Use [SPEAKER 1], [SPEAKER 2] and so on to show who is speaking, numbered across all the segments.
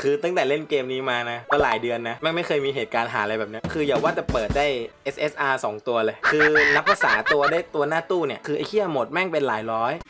[SPEAKER 1] คือตั้งแต่เล่นเกมนี้มานะก็หลายเดือนนะไม่เคยมีเหตุการณ์หาอะไรแบบนี้คืออย่าว่าแต่เปิดได้ SSR 2 ตัวเลยคือนับภาษาตัวได้ตัวหน้าตู้เนี่ยคือไอ้เหี้ยหมดแม่งเป็นหลายร้อย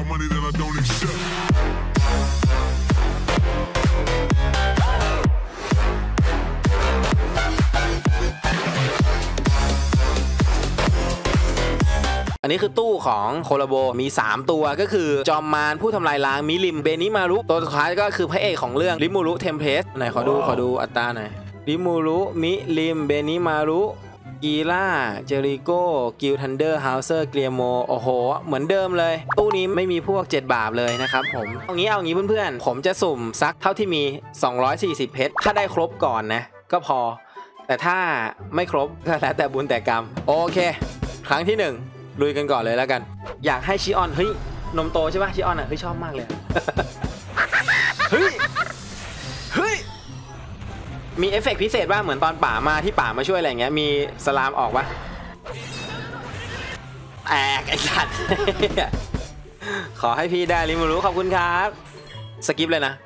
[SPEAKER 1] อันนี้คือตู้ของโคลาโบมี3ตัวก็คือจอมมารผู้ทำลายล้างมิริมเบนิมารุตัวสุดท้ายก็คือพระเอกของเรื่องริมูรุเทมเพลสไหนขอดูอัตราหน่อยริมูรุมิริมเบนิมารุกีล่าเจริโกกิลทันเดอร์เฮาเซอร์เกลียโมโอ้โหเหมือนเดิมเลยตู้นี้ไม่มีพวก7 บาปเลยนะครับผมเอางี้เพื่อนๆผมจะสุ่มซักเท่าที่มี240เพชรถ้าได้ครบก่อนนะก็พอแต่ถ้าไม่ครบก็แล้วแต่บุญแต่กรรมโอเคครั้งที่1ลุยกันก่อนเลยแล้วกันอยากให้ชิออนเฮ้ยนมโตใช่ปะชิออนอ่ะเฮ้ยชอบมากเลย เฮ้ยมีเอฟเฟกต์พิเศษป่ะเหมือนตอนป่ามาที่ป่ามาช่วยอะไรเงี้ยมีสลามออกป่ะแอกไอ้สัตว์ ขอให้พี่ได้ริมูรุขอบคุณครับสกิปเลยนะ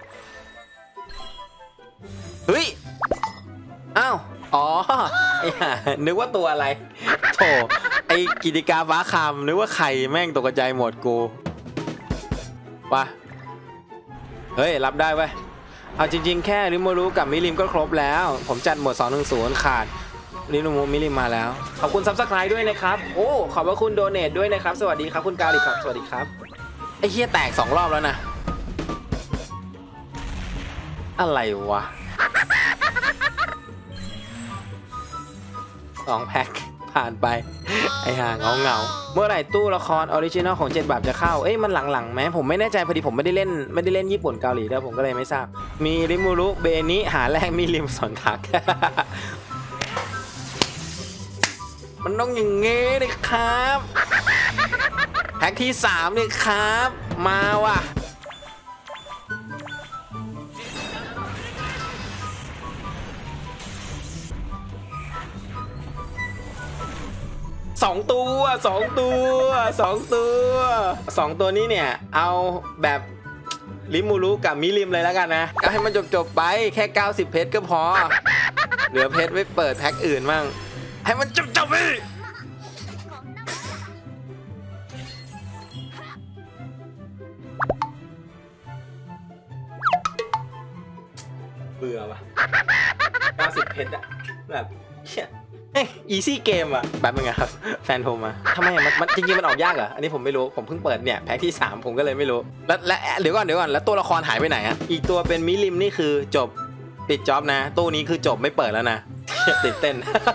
[SPEAKER 1] เฮ้ยอ้าวอ๋อไอ้ห่านึกว่าตัวอะไรโถไอ้กิติกาฟ้าคำนึกว่าไข่แม่งตกใจหมดกูว่ะเฮ้ยรับได้เว้ยเอาจริงๆแค่ริมูรุกับมิริมก็ครบแล้วผมจัดหมด210ขาดริมูรุมิริมมาแล้วขอบคุณซับสไครต์ด้วยนะครับโอ้ขอบพระคุณโดเนทด้วยนะครับสวัสดีครับคุณกาลิครับสวัสดีครับไอ้เหี้ยแตก2 รอบแล้วนะอะไรวะ2 แพ็คผ่านไปไอ้ห่าเงาเมื่อไหร่ตู้ละครออริจินอลของ7 บาปจะเข้าเอ้ยมันหลังๆไหมผมไม่แน่ใจพอดีผมไม่ได้เล่นญี่ปุ่นเกาหลีด้วยผมก็เลยไม่ทราบมีริมูรุเบนิหาแรกมีริมสอนทัก มันต้องอย่างงี้เลยครับแพ็คที่3เลยครับมาว่ะ2 ตัวนี้เนี่ยเอาแบบริมูรุกับมิริมเลยแล้วกันนะก็ให้มันจบไปแค่90เพชรก็พอเหลือเพชรไว้เปิดแพ็คอื่นมั่งให้มันจบไปเบื่อว่ะ90เพชรอะแบบอีซี่เกมอ่ะแบบนึงครับแฟนโทรมาทำไมมันจริงๆมันออกยากเหรออันนี้ผมไม่รู้ผมเพิ่งเปิดเนี่ยแพ็คที่3ผมก็เลยไม่รู้และเดี๋ยวก่อนแล้วตัวละครหายไปไหนอ่ะอีกตัวเป็นมิริมนี่คือจบปิดจ็อบนะตู้นี้คือจบไม่เปิดแล้วนะตื่นเต้น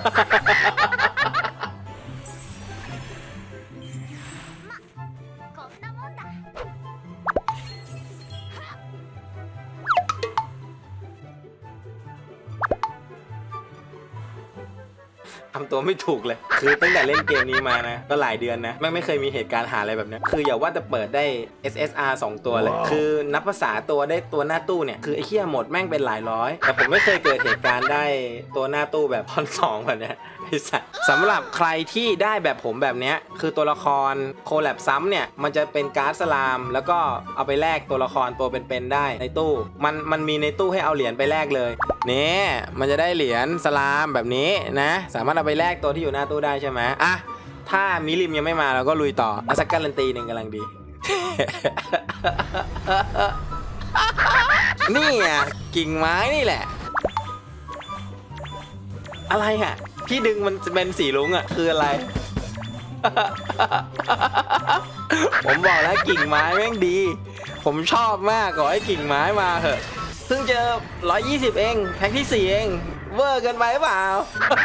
[SPEAKER 1] ทำตัวไม่ถูกเลยคือตั้งแต่เล่นเกมนี้มานะก็หลายเดือนนะไม่เคยมีเหตุการณ์หาอะไรแบบนี้คืออย่าว่าแต่เปิดได้ SSR 2 ตัวเลยคือนับภาษาตัวได้ตัวหน้าตู้เนี่ยคือไอ้เหี้ยหมดแม่งเป็นหลายร้อยแต่ผมไม่เคยเกิดเหตุการณ์ได้ตัวหน้าตู้แบบพอน2แบบนี้สำหรับใครที่ได้แบบผมแบบนี้คือตัวละครโคแลบซ้ำเนี่ยมันจะเป็นการ์ดสลามแล้วก็เอาไปแลกตัวละครตัวเป็นๆได้ในตู้มันมีในตู้ให้เอาเหรียญไปแลกเลยนี่มันจะได้เหรียญสลามแบบนี้นะสามารถเอาไปแลกตัวที่อยู่หน้าตู้ได้ใช่ไหมอ่ะถ้ามิริมยังไม่มาเราก็ลุยต่อสักการันตี1กำลังดี นี่อ่ะกิ่งไม้นี่แหละอะไรอ่ะพี่ดึงมันจะเป็นสีลุ้งอ่ะคืออะไร ผมบอกแล้วกิ่งไม้แม่งดีผมชอบมากขอให้กิ่งไม้มาเถอะเพิ่งเจอ120เองแพ็คที่4เองเวอร์เกินไปเปล่า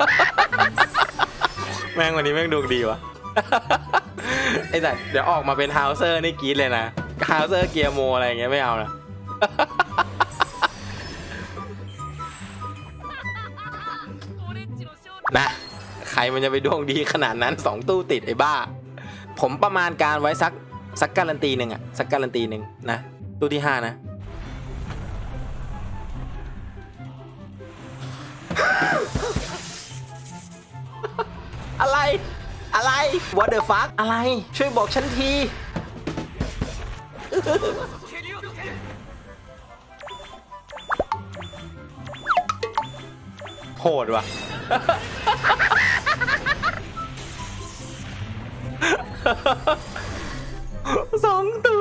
[SPEAKER 1] แม่งวันนี้แม่งดวงดีวะ ไอ้แต่เดี๋ยวออกมาเป็นฮาวเซอร์นี่กรี๊ดเลยนะฮาวเซอร์เกียร์โมอะไรอย่างเงี้ยไม่เอานะ นะใครมันจะไปดวงดีขนาดนั้น2 ตู้ติดไอ้บ้าผมประมาณการไว้สักการันตี1อ่ะสักการันตี1นะตู้ที่5นะ อะไร What the fuck อะไรช่วยบอกฉันทีหดว่ะ สองตัว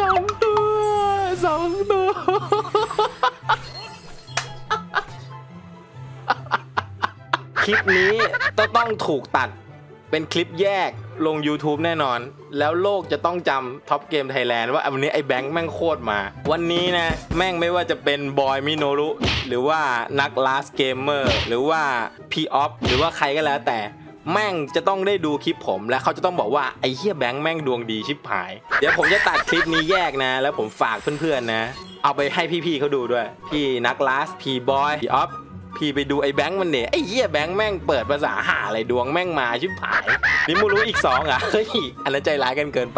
[SPEAKER 1] คลิปนี้ต้องถูกตัดเป็นคลิปแยกลง YouTube แน่นอนแล้วโลกจะต้องจำท็อปเกมไทยแลนด์ว่าวันนี้ไอ้แบงค์แม่งโคตรมาวันนี้นะแม่งไม่ว่าจะเป็นบอยมิโนรุหรือว่านักลาสเกมเมอร์หรือว่าพีออฟหรือว่าใครก็แล้วแต่แม่งจะต้องได้ดูคลิปผมและเขาจะต้องบอกว่าไอ้เหี้ยแบงค์แม่งดวงดีชิบหายเดี๋ยวผมจะตัดคลิปนี้แยกนะแล้วผมฝากเพื่อนๆนะเอาไปให้พี่ๆเขาดูด้วยพี่นักลาสพี่บอยพี่ออฟพี่ไปดูไอ้แบงค์มันเนี่ยไอ้เหี้ยแบงค์แม่งเปิดภาษาหาอะไรดวงแม่งมาชิบหายนี่มูรู้อีก2อ่ะเฮ้ยอันนั้นใจร้ายกันเกินไป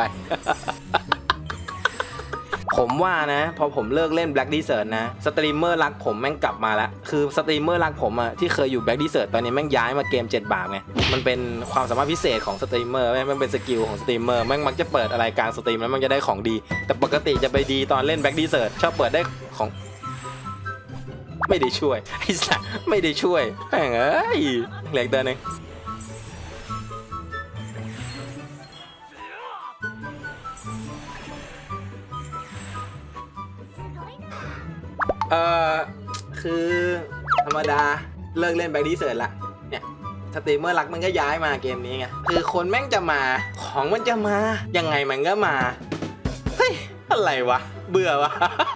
[SPEAKER 1] ผมว่านะพอผมเลิกเล่น Black Desert นะสตรีมเมอร์รักผมแม่งกลับมาแล้วคือสตรีมเมอร์รักผมอะที่เคยอยู่ Black Desert ตอนนี้แม่งย้ายมาเกม7 บาทไงมันเป็นความสามารถพิเศษของสตรีมเมอร์มันเป็นสกิลของสตรีมเมอร์แม่งมักจะเปิดอะไรกลางสตรีมแล้วมันจะได้ของดีแต่ปกติจะไปดีตอนเล่น Black Desert ชอบเปิดได้ของไม่ได้ช่วยไอ้สัสไม่ได้ช่วยแม่งเอ้ยเหล็กเดินเองคือธรรมดาเลิกเล่นแบ็คดีเซิร์ตละเนี่ยสตรีมเมอร์รักมันก็ย้ายมาเกมนี้ไงคือคนแม่งจะมาของมันจะมายังไงมันก็มาเฮ้ยอะไรวะเบื่อวะ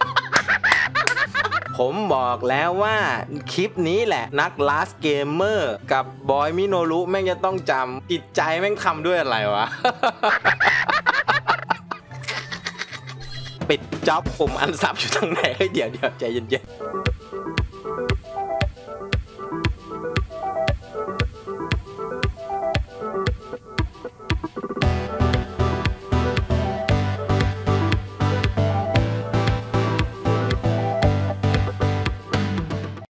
[SPEAKER 1] ผมบอกแล้วว่าคลิปนี้แหละนักลาสเกมเมอร์กับบอยมิโนรุแม่งจะต้องจำจิตใจแม่งทำด้วยอะไรวะ ปิดจ็อบปุ่มอันสับอยู่ทางไหนเดี๋ยวใจเย็นๆ